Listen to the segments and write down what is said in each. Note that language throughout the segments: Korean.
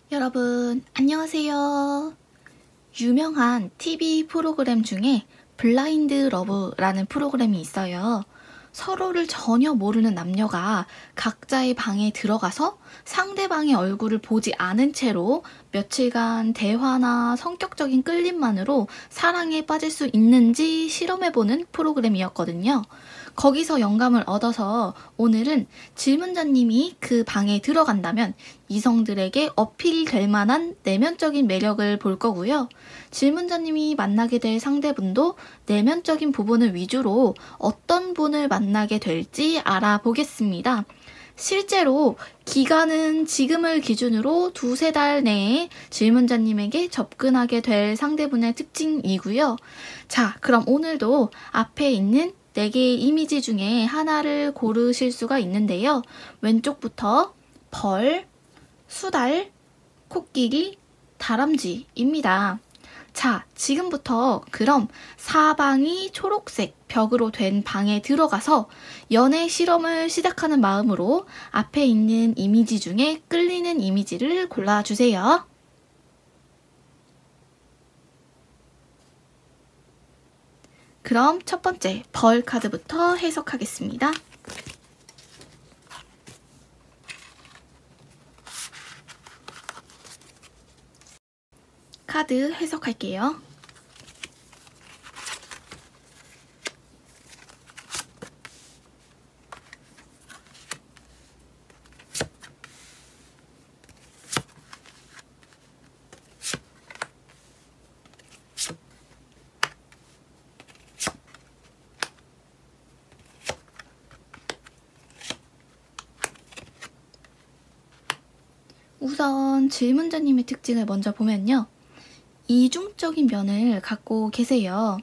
여러분, 안녕하세요. 유명한 TV 프로그램 중에 블라인드 러브라는 프로그램이 있어요. 서로를 전혀 모르는 남녀가 각자의 방에 들어가서 상대방의 얼굴을 보지 않은 채로 며칠간 대화나 성격적인 끌림만으로 사랑에 빠질 수 있는지 실험해보는 프로그램이었거든요. 거기서 영감을 얻어서 오늘은 질문자님이 그 방에 들어간다면 이성들에게 어필될 만한 내면적인 매력을 볼 거고요. 질문자님이 만나게 될 상대분도 내면적인 부분을 위주로 어떤 분을 만나게 될지 알아보겠습니다. 실제로 기간은 지금을 기준으로 2~3달 내에 질문자님에게 접근하게 될 상대분의 특징이고요. 자, 그럼 오늘도 앞에 있는 4개의 이미지 중에 하나를 고르실 수가 있는데요. 왼쪽부터 벌, 수달, 코끼리, 다람쥐입니다. 자, 지금부터 그럼 사방이 초록색 벽으로 된 방에 들어가서 연애 실험을 시작하는 마음으로 앞에 있는 이미지 중에 끌리는 이미지를 골라주세요. 그럼 첫 번째 벌 카드부터 해석하겠습니다. 카드 해석할게요. 우선 질문자님의 특징을 먼저 보면요. 이중적인 면을 갖고 계세요.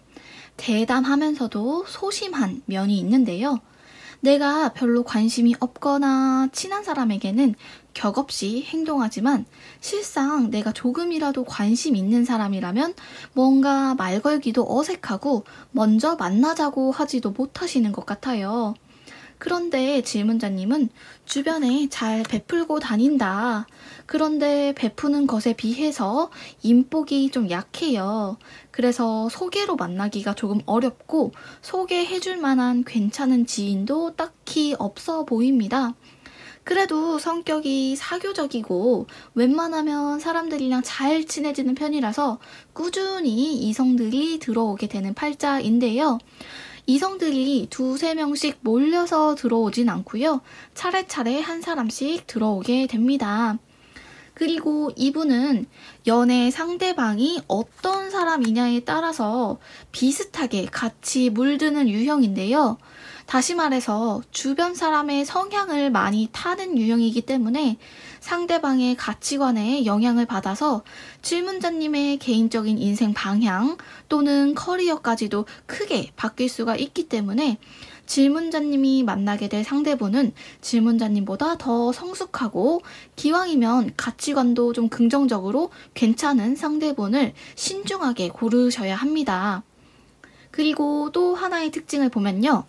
대담하면서도 소심한 면이 있는데요. 내가 별로 관심이 없거나 친한 사람에게는 격없이 행동하지만 실상 내가 조금이라도 관심 있는 사람이라면 뭔가 말 걸기도 어색하고 먼저 만나자고 하지도 못하시는 것 같아요. 그런데 질문자님은 주변에 잘 베풀고 다닌다. 그런데 베푸는 것에 비해서 인복이 좀 약해요. 그래서 소개로 만나기가 조금 어렵고 소개해줄 만한 괜찮은 지인도 딱히 없어 보입니다. 그래도 성격이 사교적이고 웬만하면 사람들이랑 잘 친해지는 편이라서 꾸준히 이성들이 들어오게 되는 팔자인데요. 이성들이 2~3명씩 몰려서 들어오진 않고요. 차례차례 한 사람씩 들어오게 됩니다. 그리고 이분은 연애 상대방이 어떤 사람이냐에 따라서 비슷하게 같이 물드는 유형인데요. 다시 말해서 주변 사람의 성향을 많이 타는 유형이기 때문에 상대방의 가치관에 영향을 받아서 질문자님의 개인적인 인생 방향 또는 커리어까지도 크게 바뀔 수가 있기 때문에 질문자님이 만나게 될 상대분은 질문자님보다 더 성숙하고 기왕이면 가치관도 좀 긍정적으로 괜찮은 상대분을 신중하게 고르셔야 합니다. 그리고 또 하나의 특징을 보면요.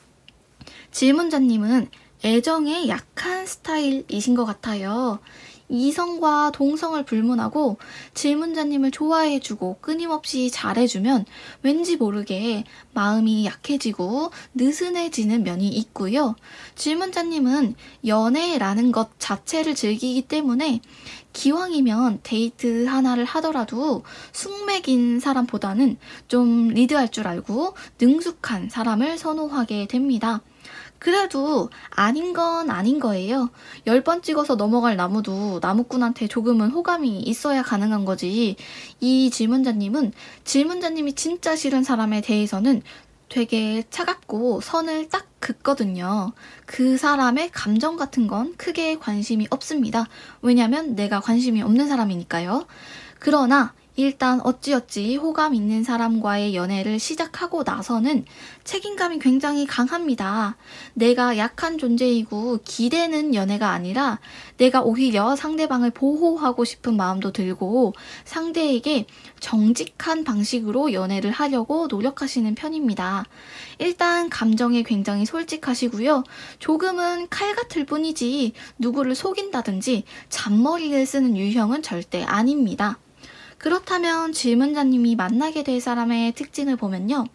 질문자님은 애정에 약한 스타일이신 것 같아요. 이성과 동성을 불문하고 질문자님을 좋아해주고 끊임없이 잘해주면 왠지 모르게 마음이 약해지고 느슨해지는 면이 있고요. 질문자님은 연애라는 것 자체를 즐기기 때문에 기왕이면 데이트 하나를 하더라도 숙맥인 사람보다는 좀 리드할 줄 알고 능숙한 사람을 선호하게 됩니다. 그래도 아닌 건 아닌 거예요. 10번 찍어서 넘어갈 나무도 나무꾼한테 조금은 호감이 있어야 가능한 거지. 이 질문자님은 질문자님이 진짜 싫은 사람에 대해서는 되게 차갑고 선을 딱 긋거든요. 그 사람의 감정 같은 건 크게 관심이 없습니다. 왜냐면 내가 관심이 없는 사람이니까요. 그러나 일단 어찌어찌 호감 있는 사람과의 연애를 시작하고 나서는 책임감이 굉장히 강합니다. 내가 약한 존재이고 기대는 연애가 아니라 내가 오히려 상대방을 보호하고 싶은 마음도 들고 상대에게 정직한 방식으로 연애를 하려고 노력하시는 편입니다. 일단 감정에 굉장히 솔직하시고요. 조금은 칼 같을 뿐이지 누구를 속인다든지 잔머리를 쓰는 유형은 절대 아닙니다. 그렇다면 질문자님이 만나게 될 사람의 특징을 보면요.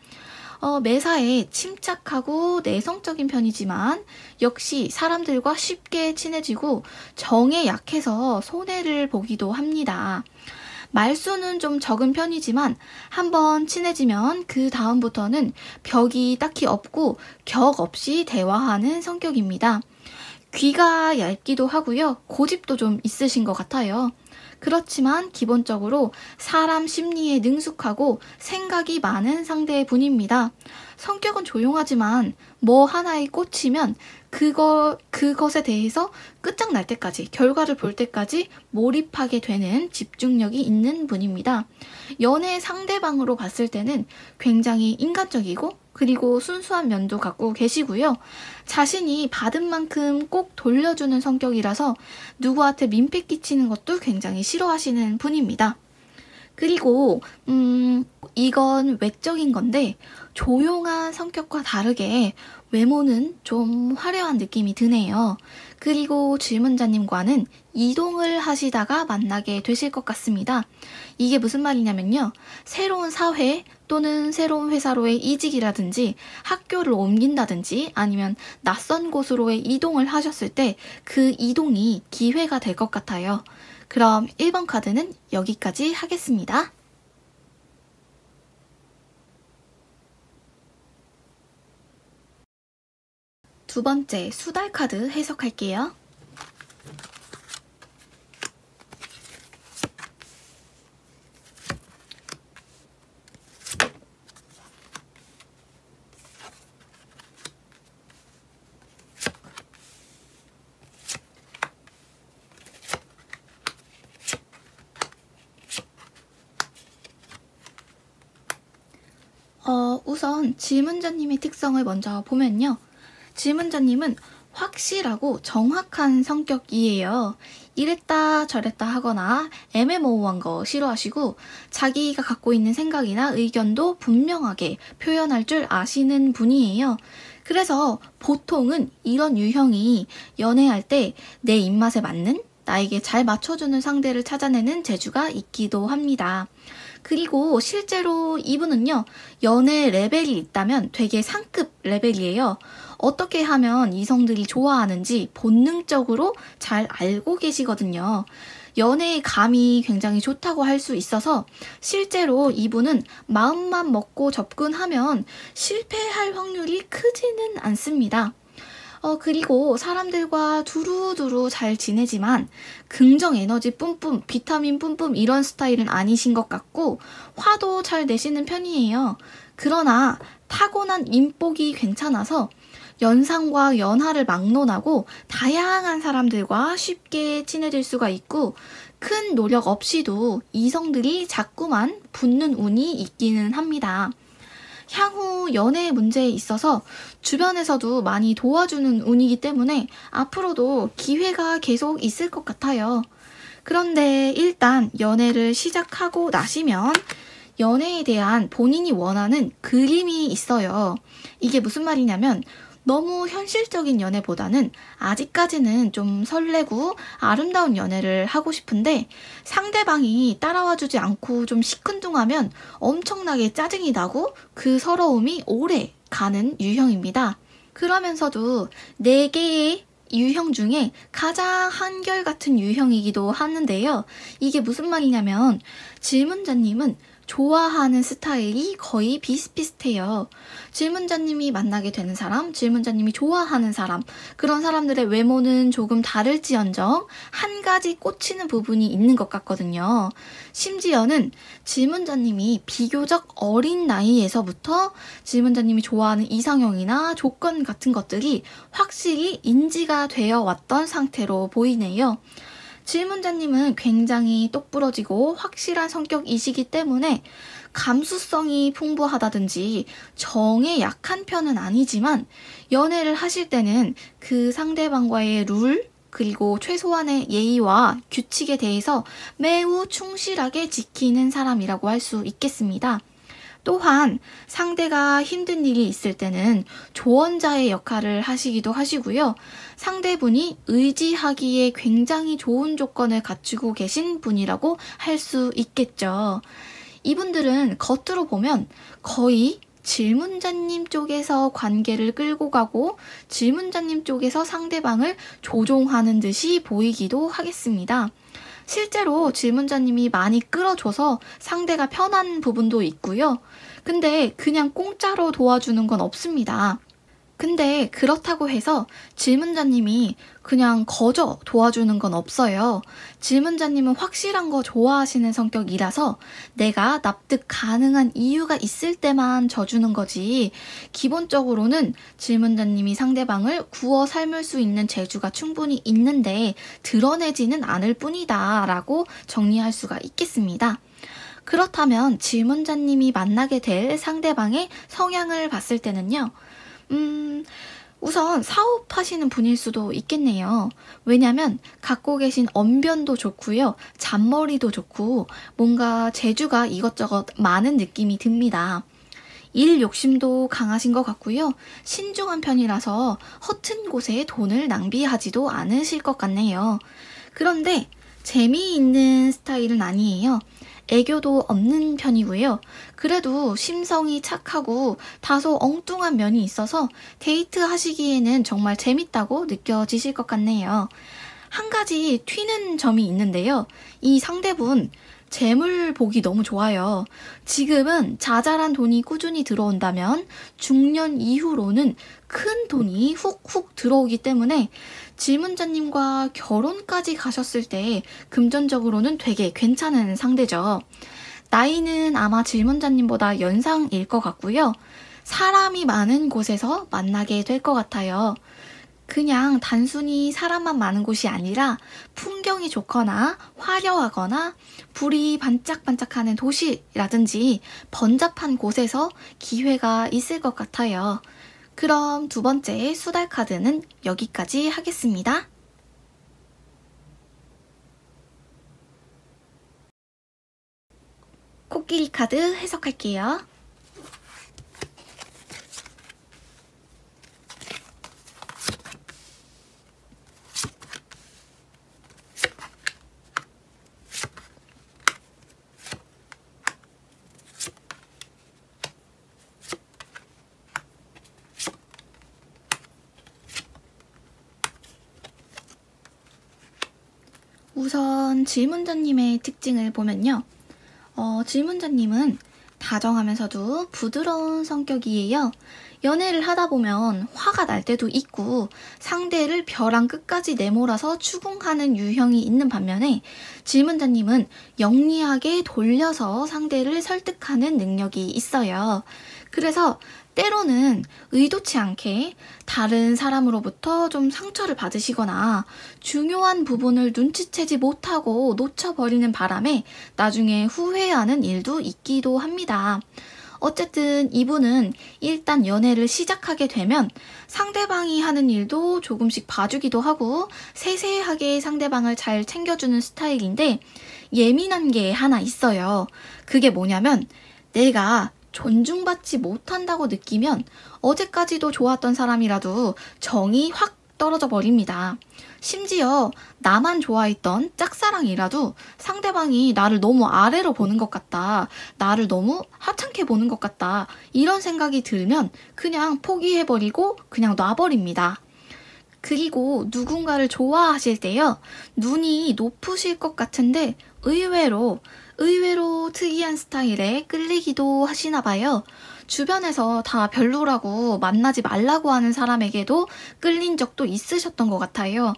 매사에 침착하고 내성적인 편이지만 역시 사람들과 쉽게 친해지고 정에 약해서 손해를 보기도 합니다. 말수는 좀 적은 편이지만 한번 친해지면 그 다음부터는 벽이 딱히 없고 격 없이 대화하는 성격입니다. 귀가 얇기도 하고요. 고집도 좀 있으신 것 같아요. 그렇지만 기본적으로 사람 심리에 능숙하고 생각이 많은 상대분입니다. 성격은 조용하지만 뭐 하나에 꽂히면 그것에 대해서 끝장날 때까지, 결과를 볼 때까지 몰입하게 되는 집중력이 있는 분입니다. 연애 상대방으로 봤을 때는 굉장히 인간적이고 그리고 순수한 면도 갖고 계시고요. 자신이 받은 만큼 꼭 돌려주는 성격이라서 누구한테 민폐 끼치는 것도 굉장히 싫어하시는 분입니다. 그리고 이건 외적인 건데 조용한 성격과 다르게 외모는 좀 화려한 느낌이 드네요. 그리고 질문자님과는 이동을 하시다가 만나게 되실 것 같습니다. 이게 무슨 말이냐면요. 새로운 사회 또는 새로운 회사로의 이직이라든지 학교를 옮긴다든지 아니면 낯선 곳으로의 이동을 하셨을 때 그 이동이 기회가 될 것 같아요. 그럼 1번 카드는 여기까지 하겠습니다. 두 번째 수달 카드 해석할게요. 우선 질문자님의 특성을 먼저 보면요. 질문자님은 확실하고 정확한 성격이에요. 이랬다 저랬다 하거나 애매모호한 거 싫어하시고 자기가 갖고 있는 생각이나 의견도 분명하게 표현할 줄 아시는 분이에요. 그래서 보통은 이런 유형이 연애할 때 내 입맛에 맞는 나에게 잘 맞춰주는 상대를 찾아내는 재주가 있기도 합니다. 그리고 실제로 이분은요, 연애 레벨이 있다면 되게 상급 레벨이에요. 어떻게 하면 이성들이 좋아하는지 본능적으로 잘 알고 계시거든요. 연애의 감이 굉장히 좋다고 할 수 있어서 실제로 이분은 마음만 먹고 접근하면 실패할 확률이 크지는 않습니다. 그리고 사람들과 두루두루 잘 지내지만 긍정 에너지 뿜뿜, 비타민 뿜뿜 이런 스타일은 아니신 것 같고 화도 잘 내시는 편이에요. 그러나 타고난 인복이 괜찮아서 연상과 연하를 막론하고 다양한 사람들과 쉽게 친해질 수가 있고 큰 노력 없이도 이성들이 자꾸만 붙는 운이 있기는 합니다. 향후 연애 문제에 있어서 주변에서도 많이 도와주는 운이기 때문에 앞으로도 기회가 계속 있을 것 같아요. 그런데 일단 연애를 시작하고 나시면 연애에 대한 본인이 원하는 그림이 있어요. 이게 무슨 말이냐면 너무 현실적인 연애보다는 아직까지는 좀 설레고 아름다운 연애를 하고 싶은데 상대방이 따라와주지 않고 좀 시큰둥하면 엄청나게 짜증이 나고 그 서러움이 오래 가는 유형입니다. 그러면서도 4개의 유형 중에 가장 한결같은 유형이기도 하는데요. 이게 무슨 말이냐면 질문자님은 좋아하는 스타일이 거의 비슷비슷해요. 질문자님이 만나게 되는 사람, 질문자님이 좋아하는 사람, 그런 사람들의 외모는 조금 다를지언정 한 가지 꽂히는 부분이 있는 것 같거든요. 심지어는 질문자님이 비교적 어린 나이에서부터 질문자님이 좋아하는 이상형이나 조건 같은 것들이 확실히 인지가 되어 왔던 상태로 보이네요. 질문자님은 굉장히 똑부러지고 확실한 성격이시기 때문에 감수성이 풍부하다든지 정에 약한 편은 아니지만 연애를 하실 때는 그 상대방과의 룰, 그리고 최소한의 예의와 규칙에 대해서 매우 충실하게 지키는 사람이라고 할 수 있겠습니다. 또한 상대가 힘든 일이 있을 때는 조언자의 역할을 하시기도 하시고요. 상대분이 의지하기에 굉장히 좋은 조건을 갖추고 계신 분이라고 할 수 있겠죠. 이분들은 겉으로 보면 거의 질문자님 쪽에서 관계를 끌고 가고 질문자님 쪽에서 상대방을 조종하는 듯이 보이기도 하겠습니다. 실제로 질문자님이 많이 끌어줘서 상대가 편한 부분도 있고요. 근데 그냥 공짜로 도와주는 건 없습니다. 근데 그렇다고 해서 질문자님이 그냥 거저 도와주는 건 없어요. 질문자님은 확실한 거 좋아하시는 성격이라서 내가 납득 가능한 이유가 있을 때만 져주는 거지, 기본적으로는 질문자님이 상대방을 구워 삶을 수 있는 재주가 충분히 있는데 드러내지는 않을 뿐이다 라고 정리할 수가 있겠습니다. 그렇다면 질문자님이 만나게 될 상대방의 성향을 봤을 때는요, 우선 사업하시는 분일 수도 있겠네요. 왜냐면 갖고 계신 언변도 좋고요. 잔머리도 좋고 뭔가 재주가 이것저것 많은 느낌이 듭니다. 일 욕심도 강하신 것 같고요. 신중한 편이라서 허튼 곳에 돈을 낭비하지도 않으실 것 같네요. 그런데 재미있는 스타일은 아니에요. 애교도 없는 편이고요. 그래도 심성이 착하고 다소 엉뚱한 면이 있어서 데이트 하시기에는 정말 재밌다고 느껴지실 것 같네요. 한 가지 튀는 점이 있는데요. 이 상대분 재물 복이 너무 좋아요. 지금은 자잘한 돈이 꾸준히 들어온다면 중년 이후로는 큰 돈이 훅훅 들어오기 때문에 질문자님과 결혼까지 가셨을 때 금전적으로는 되게 괜찮은 상대죠. 나이는 아마 질문자님보다 연상일 것 같고요. 사람이 많은 곳에서 만나게 될 것 같아요. 그냥 단순히 사람만 많은 곳이 아니라 풍경이 좋거나 화려하거나 불이 반짝반짝하는 도시라든지 번잡한 곳에서 기회가 있을 것 같아요. 그럼 두 번째 수달 카드는 여기까지 하겠습니다. 코끼리 카드 해석할게요. 우선 질문자님의 특징을 보면요. 질문자님은 다정하면서도 부드러운 성격이에요. 연애를 하다 보면 화가 날 때도 있고 상대를 벼랑 끝까지 내몰아서 추궁하는 유형이 있는 반면에 질문자님은 영리하게 돌려서 상대를 설득하는 능력이 있어요. 그래서 때로는 의도치 않게 다른 사람으로부터 좀 상처를 받으시거나 중요한 부분을 눈치채지 못하고 놓쳐버리는 바람에 나중에 후회하는 일도 있기도 합니다. 어쨌든 이분은 일단 연애를 시작하게 되면 상대방이 하는 일도 조금씩 봐주기도 하고 세세하게 상대방을 잘 챙겨주는 스타일인데 예민한 게 하나 있어요. 그게 뭐냐면 내가 존중받지 못한다고 느끼면 어제까지도 좋았던 사람이라도 정이 확 떨어져 버립니다. 심지어 나만 좋아했던 짝사랑이라도 상대방이 나를 너무 아래로 보는 것 같다, 나를 너무 하찮게 보는 것 같다, 이런 생각이 들면 그냥 포기해버리고 그냥 놔버립니다. 그리고 누군가를 좋아하실 때요, 눈이 높으실 것 같은데 의외로 특이한 스타일에 끌리기도 하시나 봐요. 주변에서 다 별로라고 만나지 말라고 하는 사람에게도 끌린 적도 있으셨던 것 같아요.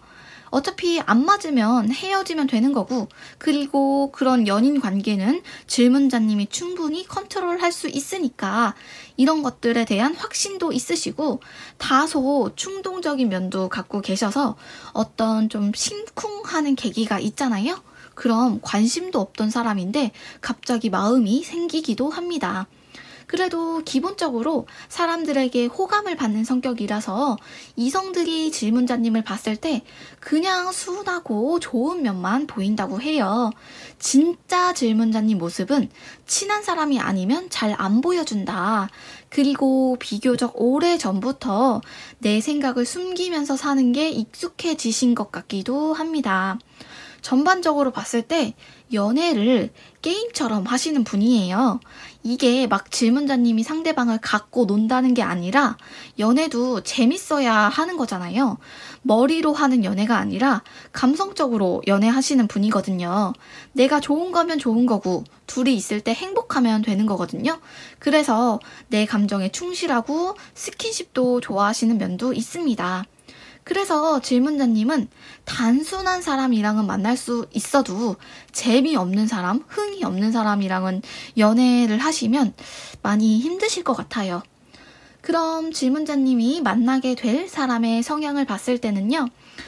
어차피 안 맞으면 헤어지면 되는 거고, 그리고 그런 연인 관계는 질문자님이 충분히 컨트롤할 수 있으니까 이런 것들에 대한 확신도 있으시고 다소 충동적인 면도 갖고 계셔서 어떤 좀 심쿵하는 계기가 있잖아요. 그럼 관심도 없던 사람인데 갑자기 마음이 생기기도 합니다. 그래도 기본적으로 사람들에게 호감을 받는 성격이라서 이성들이 질문자님을 봤을 때 그냥 순하고 좋은 면만 보인다고 해요. 진짜 질문자님 모습은 친한 사람이 아니면 잘 안 보여준다. 그리고 비교적 오래 전부터 내 생각을 숨기면서 사는 게 익숙해지신 것 같기도 합니다. 전반적으로 봤을 때 연애를 게임처럼 하시는 분이에요. 이게 막 질문자님이 상대방을 갖고 논다는 게 아니라 연애도 재밌어야 하는 거잖아요. 머리로 하는 연애가 아니라 감성적으로 연애하시는 분이거든요. 내가 좋은 거면 좋은 거고 둘이 있을 때 행복하면 되는 거거든요. 그래서 내 감정에 충실하고 스킨십도 좋아하시는 면도 있습니다. 그래서 질문자님은 단순한 사람이랑은 만날 수 있어도 재미없는 사람, 흥이 없는 사람이랑은 연애를 하시면 많이 힘드실 것 같아요. 그럼 질문자님이 만나게 될 사람의 성향을 봤을 때는요.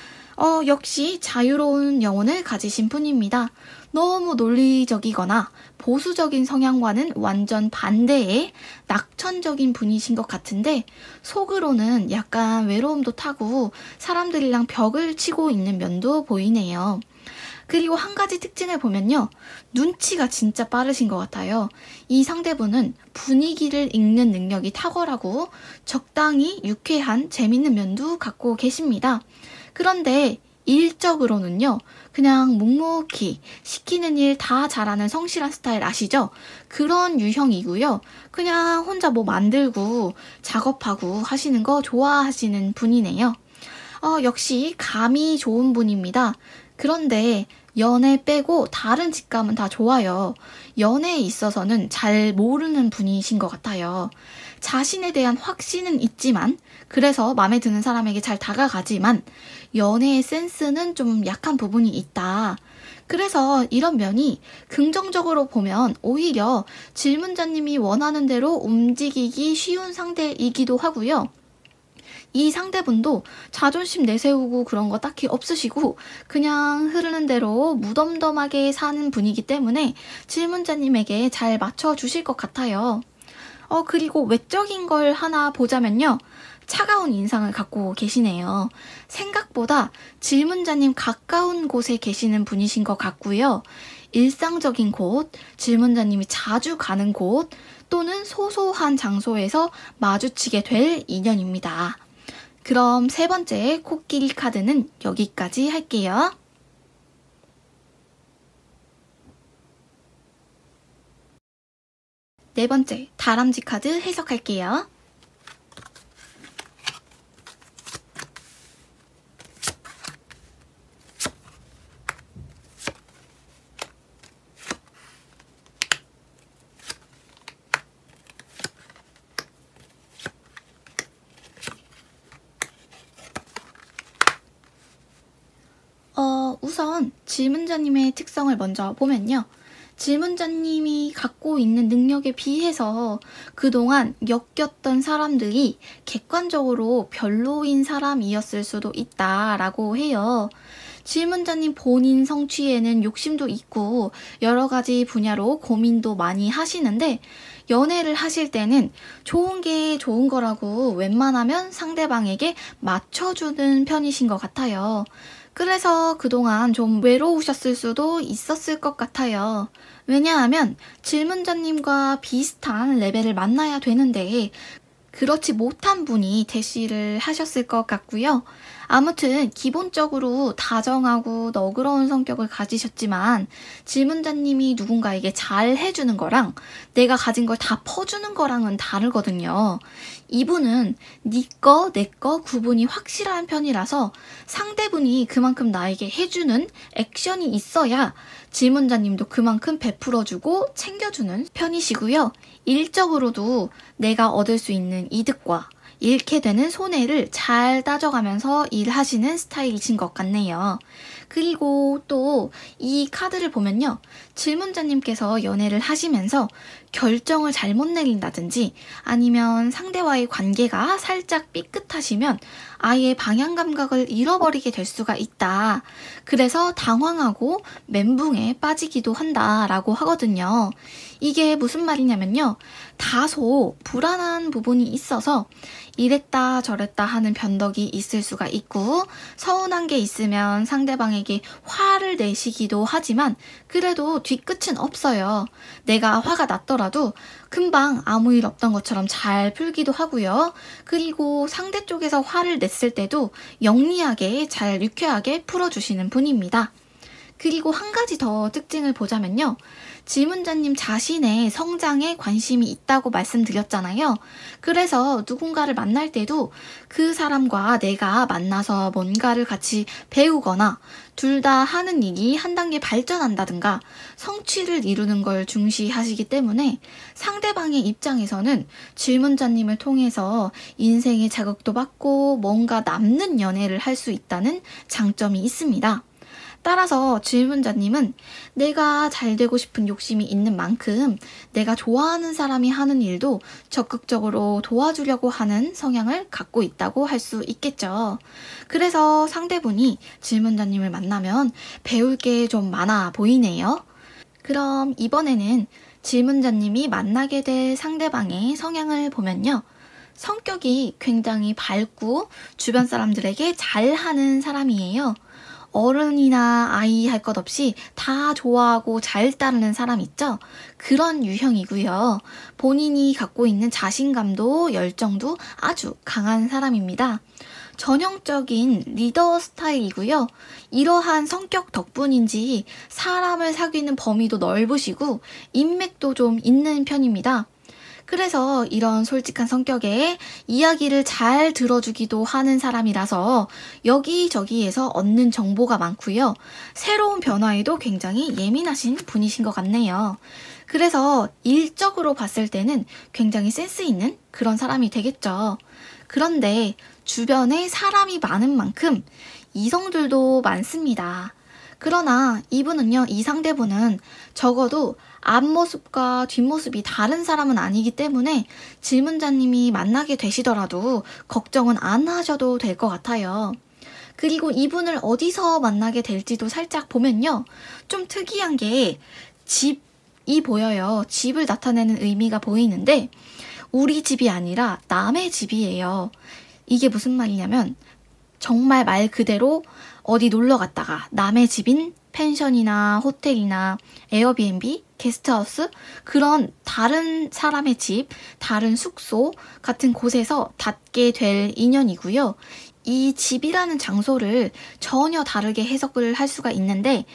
역시 자유로운 영혼을 가지신 분입니다. 너무 논리적이거나 보수적인 성향과는 완전 반대의 낙천적인 분이신 것 같은데 속으로는 약간 외로움도 타고 사람들이랑 벽을 치고 있는 면도 보이네요. 그리고 한 가지 특징을 보면요. 눈치가 진짜 빠르신 것 같아요. 이 상대분은 분위기를 읽는 능력이 탁월하고 적당히 유쾌한 재밌는 면도 갖고 계십니다. 그런데 일적으로는요. 그냥 묵묵히 시키는 일 다 잘하는 성실한 스타일 아시죠? 그런 유형이고요. 그냥 혼자 뭐 만들고 작업하고 하시는 거 좋아하시는 분이네요. 역시 감이 좋은 분입니다. 그런데 연애 빼고 다른 직감은 다 좋아요. 연애에 있어서는 잘 모르는 분이신 것 같아요. 자신에 대한 확신은 있지만 그래서 마음에 드는 사람에게 잘 다가가지만 연애의 센스는 좀 약한 부분이 있다. 그래서 이런 면이 긍정적으로 보면 오히려 질문자님이 원하는 대로 움직이기 쉬운 상대이기도 하고요. 이 상대분도 자존심 내세우고 그런 거 딱히 없으시고 그냥 흐르는 대로 무덤덤하게 사는 분이기 때문에 질문자님에게 잘 맞춰주실 것 같아요. 그리고 외적인 걸 하나 보자면요. 차가운 인상을 갖고 계시네요. 생각보다 질문자님 가까운 곳에 계시는 분이신 것 같고요. 일상적인 곳, 질문자님이 자주 가는 곳 또는 소소한 장소에서 마주치게 될 인연입니다. 그럼 세 번째 코끼리 카드는 여기까지 할게요. 네 번째 다람쥐 카드 해석할게요. 우선 질문자님의 특성을 먼저 보면요. 질문자님이 갖고 있는 능력에 비해서 그동안 엮였던 사람들이 객관적으로 별로인 사람이었을 수도 있다라고 해요. 질문자님 본인 성취에는 욕심도 있고 여러 가지 분야로 고민도 많이 하시는데 연애를 하실 때는 좋은 게 좋은 거라고 웬만하면 상대방에게 맞춰주는 편이신 것 같아요. 그래서 그동안 좀 외로우셨을 수도 있었을 것 같아요. 왜냐하면 질문자님과 비슷한 레벨을 만나야 되는데 그렇지 못한 분이 대시를 하셨을 것 같고요. 아무튼 기본적으로 다정하고 너그러운 성격을 가지셨지만 질문자님이 누군가에게 잘 해주는 거랑 내가 가진 걸 다 퍼주는 거랑은 다르거든요. 이분은 네 거, 내 거 구분이 확실한 편이라서 상대분이 그만큼 나에게 해주는 액션이 있어야 질문자님도 그만큼 베풀어주고 챙겨주는 편이시고요. 일적으로도 내가 얻을 수 있는 이득과 잃게 되는 손해를 잘 따져가면서 일하시는 스타일이신 것 같네요. 그리고 또 이 카드를 보면요. 질문자님께서 연애를 하시면서 결정을 잘못 내린다든지 아니면 상대와의 관계가 살짝 삐끗하시면 아예 방향 감각을 잃어버리게 될 수가 있다. 그래서 당황하고 멘붕에 빠지기도 한다라고 하거든요. 이게 무슨 말이냐면요. 다소 불안한 부분이 있어서 이랬다 저랬다 하는 변덕이 있을 수가 있고 서운한 게 있으면 상대방에게 화를 내시기도 하지만 그래도 뒤끝은 없어요. 내가 화가 났더라도 금방 아무 일 없던 것처럼 잘 풀기도 하고요. 그리고 상대 쪽에서 화를 냈을 때도 영리하게 잘 유쾌하게 풀어주시는 분입니다. 그리고 한 가지 더 특징을 보자면요. 질문자님 자신의 성장에 관심이 있다고 말씀드렸잖아요. 그래서 누군가를 만날 때도 그 사람과 내가 만나서 뭔가를 같이 배우거나 둘 다 하는 일이 한 단계 발전한다든가 성취를 이루는 걸 중시하시기 때문에 상대방의 입장에서는 질문자님을 통해서 인생의 자극도 받고 뭔가 남는 연애를 할 수 있다는 장점이 있습니다. 따라서 질문자님은 내가 잘 되고 싶은 욕심이 있는 만큼 내가 좋아하는 사람이 하는 일도 적극적으로 도와주려고 하는 성향을 갖고 있다고 할 수 있겠죠. 그래서 상대분이 질문자님을 만나면 배울 게 좀 많아 보이네요. 그럼 이번에는 질문자님이 만나게 될 상대방의 성향을 보면요. 성격이 굉장히 밝고 주변 사람들에게 잘하는 사람이에요. 어른이나 아이 할 것 없이 다 좋아하고 잘 따르는 사람 있죠? 그런 유형이고요. 본인이 갖고 있는 자신감도 열정도 아주 강한 사람입니다. 전형적인 리더 스타일이고요. 이러한 성격 덕분인지 사람을 사귀는 범위도 넓으시고 인맥도 좀 있는 편입니다. 그래서 이런 솔직한 성격에 이야기를 잘 들어주기도 하는 사람이라서 여기저기에서 얻는 정보가 많고요. 새로운 변화에도 굉장히 예민하신 분이신 것 같네요. 그래서 일적으로 봤을 때는 굉장히 센스 있는 그런 사람이 되겠죠. 그런데 주변에 사람이 많은 만큼 이성들도 많습니다. 그러나 이분은요, 이 상대분은 적어도 앞모습과 뒷모습이 다른 사람은 아니기 때문에 질문자님이 만나게 되시더라도 걱정은 안 하셔도 될 것 같아요. 그리고 이분을 어디서 만나게 될지도 살짝 보면요. 좀 특이한 게 집이 보여요. 집을 나타내는 의미가 보이는데 우리 집이 아니라 남의 집이에요. 이게 무슨 말이냐면 정말 말 그대로 어디 놀러 갔다가 남의 집인 펜션이나 호텔이나 에어비앤비, 게스트하우스 그런 다른 사람의 집, 다른 숙소 같은 곳에서 닿게 될 인연이고요. 이 집이라는 장소를 전혀 다르게 해석을 할 수가 있는데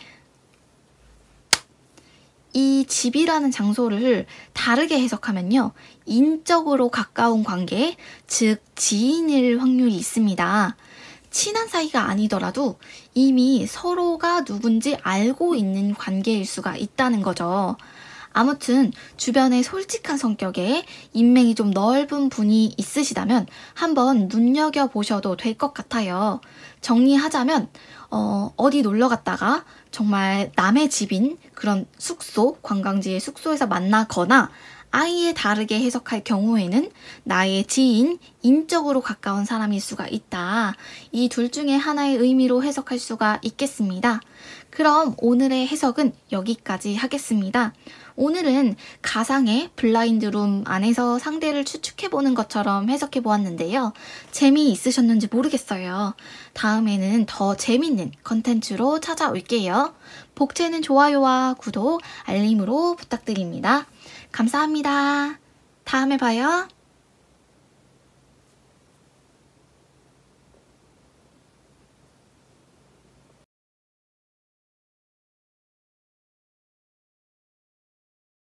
이 집이라는 장소를 다르게 해석하면요. 인적으로 가까운 관계, 즉 지인일 확률이 있습니다. 친한 사이가 아니더라도 이미 서로가 누군지 알고 있는 관계일 수가 있다는 거죠. 아무튼 주변에 솔직한 성격에 인맥이 좀 넓은 분이 있으시다면 한번 눈여겨보셔도 될 것 같아요. 정리하자면 어디 놀러 갔다가 정말 남의 집인 그런 숙소, 관광지의 숙소에서 만나거나 아예 다르게 해석할 경우에는 나의 지인, 인적으로 가까운 사람일 수가 있다. 이 둘 중에 하나의 의미로 해석할 수가 있겠습니다. 그럼 오늘의 해석은 여기까지 하겠습니다. 오늘은 가상의 블라인드룸 안에서 상대를 추측해보는 것처럼 해석해보았는데요. 재미있으셨는지 모르겠어요. 다음에는 더 재밌는 컨텐츠로 찾아올게요. 복채는 좋아요와 구독, 알림으로 부탁드립니다. 감사합니다. 다음에 봐요.